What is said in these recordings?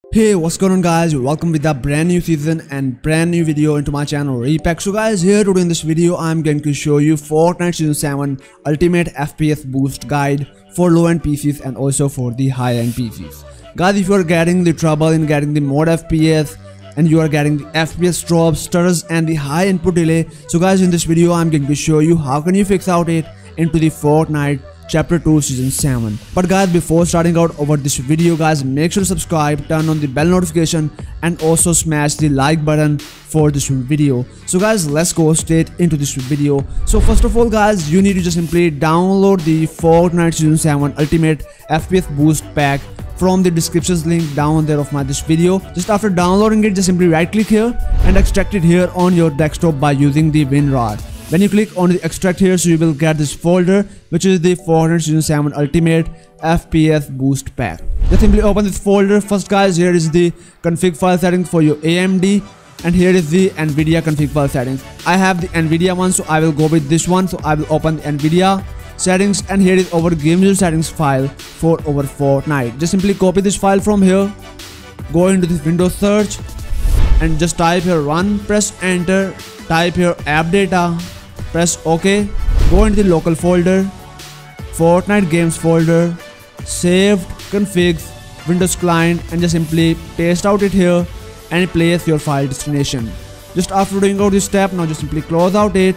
Hey, what's going on guys? Welcome with a brand new season and brand new video into my channel Repack. So guys, here today in this video I'm going to show you Fortnite Season 7 Ultimate FPS Boost Guide for low-end PCs and also for the high-end PCs. Guys, if you are getting the trouble in getting the mod FPS and you are getting the FPS drops, stutters and the high input delay, so guys, in this video I'm going to show you how can you fix out it into the Fortnite Chapter 2 Season 7. But guys, before starting out over this video guys, make sure to subscribe, turn on the bell notification and also smash the like button for this video. So guys, let's go straight into this video. So first of all guys, you need to just simply download the Fortnite Season 7 Ultimate FPS Boost Pack from the descriptions link down there of this video. Just after downloading it, just simply right click here and extract it here on your desktop by using the WinRAR. When you click on the extract here, so you will get this folder which is the Fortnite Season 7 Ultimate FPS Boost Pack. Just simply open this folder. First guys, here is the config file settings for your AMD and here is the Nvidia config file settings. I have the Nvidia one, so I will go with this one. So I will open the Nvidia settings and here is our game user settings file for our Fortnite. Just simply copy this file from here, go into this Windows search and just type here run, press enter, type here app data, press OK, go into the local folder, Fortnite games folder, saved configs, Windows client and just simply paste out it here and place your file destination. Just after doing out this step, now just simply close out it,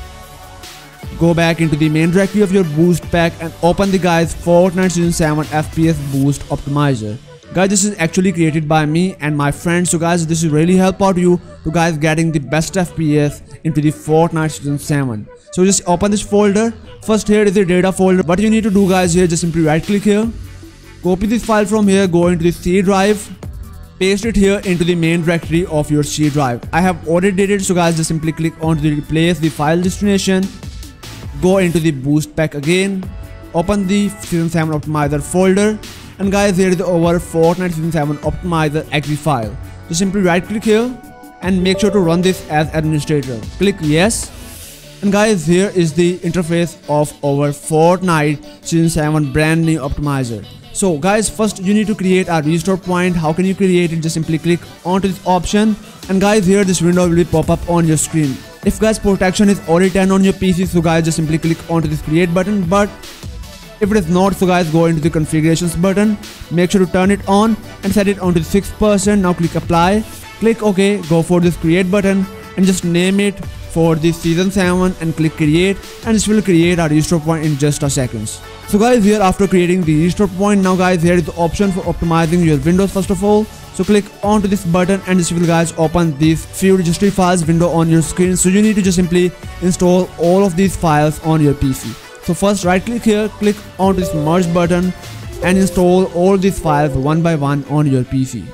go back into the main directory of your boost pack and open the guys Fortnite Season 7 FPS Boost Optimizer. Guys, this is actually created by me and my friends, so guys, this will really help out you to guys getting the best FPS into the Fortnite Season 7. So just open this folder. First here is the data folder. What you need to do guys here, just simply right click here, copy this file from here, go into the C drive, paste it here into the main directory of your C drive. I have already did it, so guys, just simply click on to replace the file destination, go into the boost pack again, open the Season 7 Optimizer folder. And guys, here is our Fortnite Season 7 Optimizer exe file. Just simply right click here and make sure to run this as administrator. Click yes. And guys, here is the interface of our Fortnite Season 7 brand new optimizer. So guys, first you need to create a restore point. How can you create it? Just simply click onto this option and guys, here this window will pop up on your screen. If guys protection is already turned on your PC, so guys, just simply click onto this create button. But if it is not, so guys, go into the configurations button, make sure to turn it on and set it onto 6%. Now click apply, click OK, go for this create button and just name it for the Season 7 and click create, and this will create a restore point in just a second. So guys, here after creating the restore point, now guys, here is the option for optimizing your Windows first of all. So click onto this button and this will guys open these few registry files window on your screen. So you need to just simply install all of these files on your PC. So first right click here, click onto this merge button and install all these files one by one on your PC.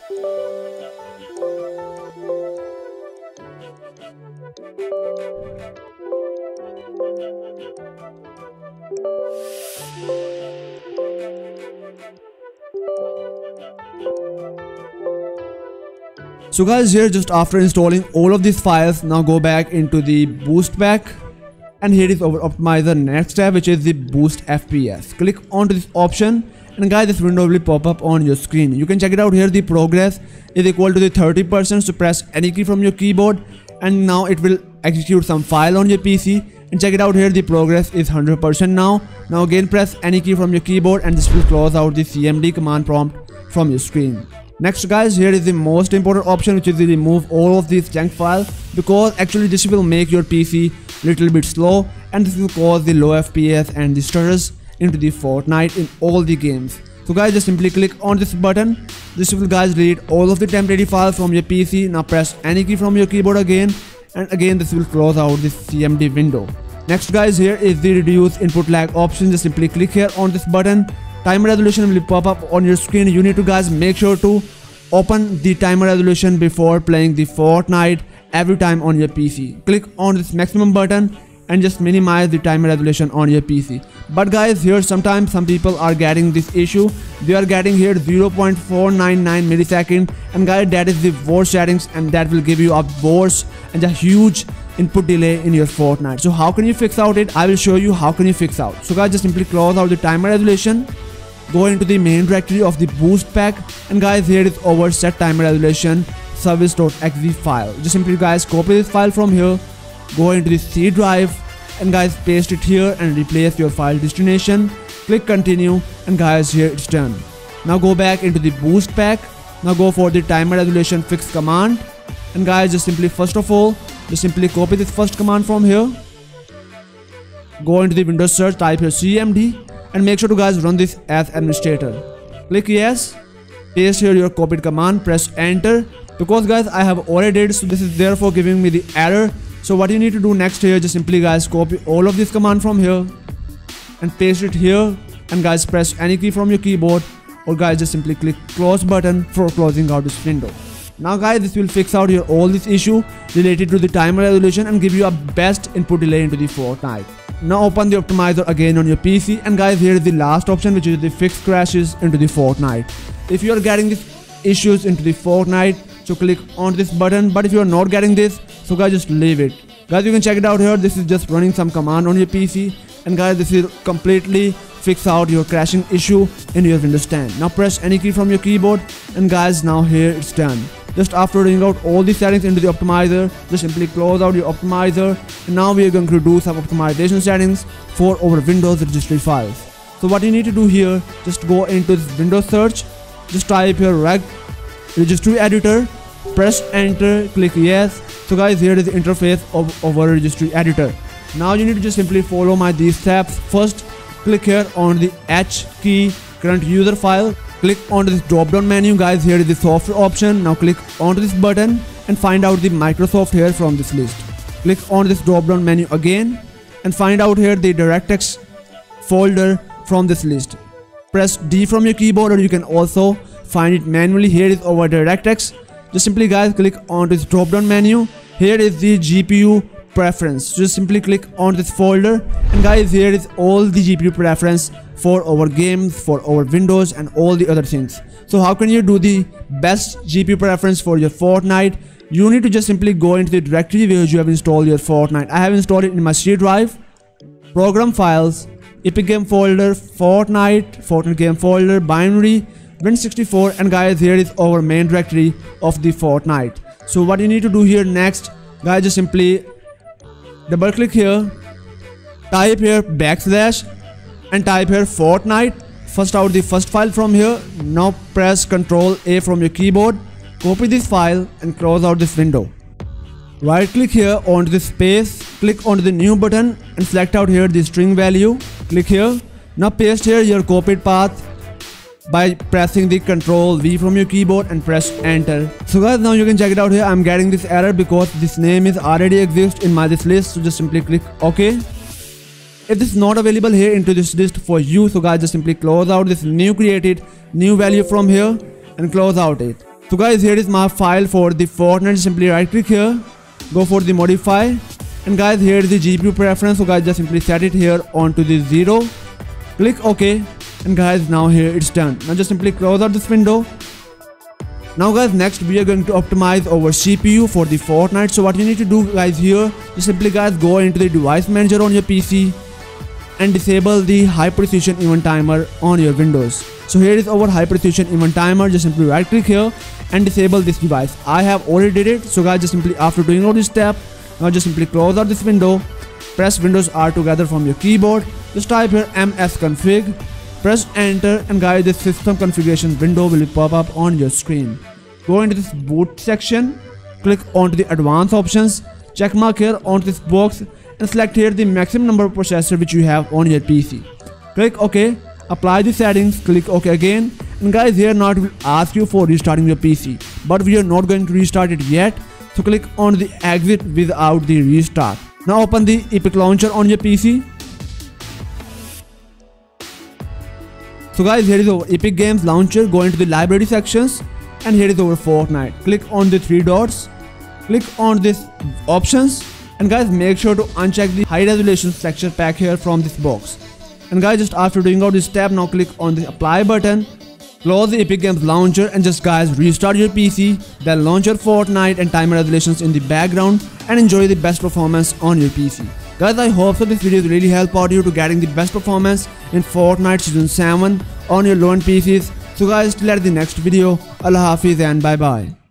So guys, here just after installing all of these files, now go back into the boost pack. And here is our optimizer next step, which is the boost FPS. Click onto this option and guys, this window will pop up on your screen. You can check it out here. The progress is equal to the 30%. So press any key from your keyboard and now it will execute some file on your PC. And check it out here, the progress is 100% now. Now again press any key from your keyboard and this will close out the CMD command prompt from your screen. Next guys, here is the most important option, which is to remove all of these junk files, because actually this will make your PC little bit slow and this will cause the low FPS and the stutters into the Fortnite in all the games. So guys, just simply click on this button. This will guys delete all of the temporary files from your PC. Now press any key from your keyboard again and again this will close out this CMD window. Next guys, here is the reduce input lag option. Just simply click here on this button. Timer resolution will pop up on your screen. You need to guys make sure to open the timer resolution before playing the Fortnite every time on your PC. Click on this maximum button and just minimize the timer resolution on your PC. But guys, here sometimes some people are getting this issue. They are getting here 0.499 millisecond, and guys, that is the worst settings and that will give you a worse and a huge input delay in your Fortnite. So how can you fix out it? I will show you how can you fix out. So guys, just simply close out the timer resolution go into the main directory of the boost pack, and guys here is our set timer resolution service.exe file. Just simply guys copy this file from here, go into the C drive, and guys paste it here and replace your file destination. Click continue, and guys here it's done. Now go back into the boost pack. Now go for the timer resolution fix command, and guys just simply first of all just simply copy this first command from here. Go into the Windows search, type here cmd, and make sure to guys run this as administrator. Click yes, paste here your copied command, press enter. Because guys I have already did, so this is therefore giving me the error. So what you need to do next here, just simply guys copy all of this command from here and paste it here, and guys press any key from your keyboard, or guys just simply click close button for closing out this window. Now guys this will fix out your all this issue related to the timer resolution and give you a best input delay into the Fortnite. Now open the optimizer again on your PC, and guys here is the last option, which is the fix crashes into the Fortnite. If you are getting these issues into the Fortnite, so click on this button, but if you are not getting this, so guys just leave it. Guys you can check it out here, this is just running some command on your PC, and guys this will completely fix out your crashing issue in your Windows 10. Now press any key from your keyboard, and guys now here it's done. Just after doing out all the settings into the optimizer, just simply close out your optimizer, and now we are going to do some optimization settings for our Windows registry files. So what you need to do here, just go into this Windows search, just type here reg registry editor, press enter, click yes. So guys here is the interface of our registry editor. Now you need to just simply follow my these steps. First click here on the H key current user file. Click onto this drop down menu, guys here is the software option. Now click onto this button and find out the Microsoft here from this list. Click on this drop down menu again and find out here the DirectX folder from this list. Press D from your keyboard, or you can also find it manually. Here is our DirectX. Just simply guys click on this drop down menu. Here is the GPU preference. Just simply click on this folder, and guys here is all the GPU preference for our games, for our Windows, and all the other things. So how can you do the best GPU preference for your Fortnite? You need to just simply go into the directory where you have installed your Fortnite. I have installed it in my C drive, program files, Epic Game folder, Fortnite game folder, binary, Win64, and guys here is our main directory of the Fortnite. So what you need to do here next, guys just simply double click here, type here backslash, and type here Fortnite. First out the first file from here. Now press Ctrl A from your keyboard, copy this file and close out this window. Right click here onto the space, click onto the new button and select out here the string value. Click here. Now paste here your copied path by pressing the Ctrl V from your keyboard and press enter. So guys now you can check it out here. I'm getting this error because this name is already exists in my this list. So just simply click OK. If this is not available here into this list for you, so guys just simply close out this new created new value from here and close out it. So guys here is my file for the Fortnite. Simply right click here, go for the modify, and guys here is the GPU preference. So guys just simply set it here onto the 0, click OK, and guys now here it's done. Now just simply close out this window. Now guys next we are going to optimize our CPU for the Fortnite. So what you need to do guys here, just simply guys go into the device manager on your PC and disable the high precision event timer on your Windows. So here is our high precision event timer. Just simply right click here and disable this device. I have already did it. So guys just simply after doing all this step, now just simply close out this window, press Windows R together from your keyboard, just type here msconfig, press enter, and guys this system configuration window will pop up on your screen. Go into this boot section, click onto the advanced options, check mark here onto this box and select here the maximum number of processor which you have on your PC. Click OK, apply the settings, click OK again, and guys here now it will ask you for restarting your PC, but we are not going to restart it yet. So click on the exit without the restart. Now open the Epic launcher on your PC. So guys here is our Epic Games launcher. Go into the library sections and here is our Fortnite. Click on the 3 dots, click on this options, and guys make sure to uncheck the high resolution texture pack here from this box. And guys just after doing out this step, now click on the apply button, close the Epic Games launcher, and just guys restart your PC, then launch your Fortnite and timer resolutions in the background and enjoy the best performance on your PC. Guys, I hope so this video really help out you to getting the best performance in Fortnite Season 7 on your low-end PCs. So guys, till at the next video, Allah Hafiz and bye bye.